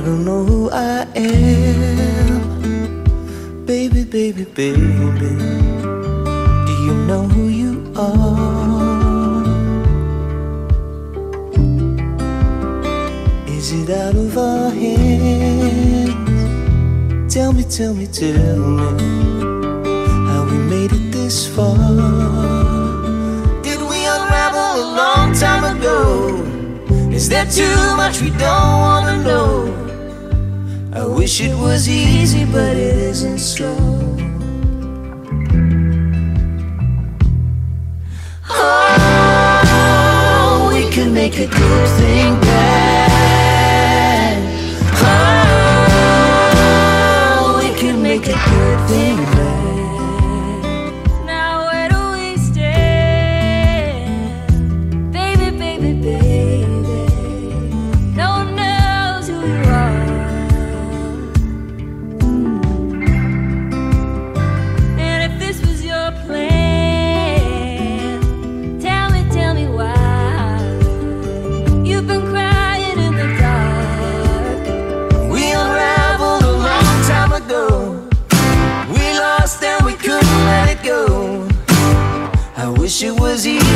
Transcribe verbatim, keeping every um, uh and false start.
don't know who I am. Baby, baby, baby, do you know who you are? Is it out of our hands? Tell me, tell me, tell me how we made it this far. Did we unravel a long time ago? Is there too much we don't wanna know? I wish it was easy, but it isn't so. Oh, we can make a good thing bad. Oh, we can make a good thing bad. Now where do we stand? Baby, baby, baby, no one knows who you are. And if this was your plan, tell me, tell me why you've been crying in the dark. We unraveled a long time ago. We lost and we couldn't let it go. I wish it was easy,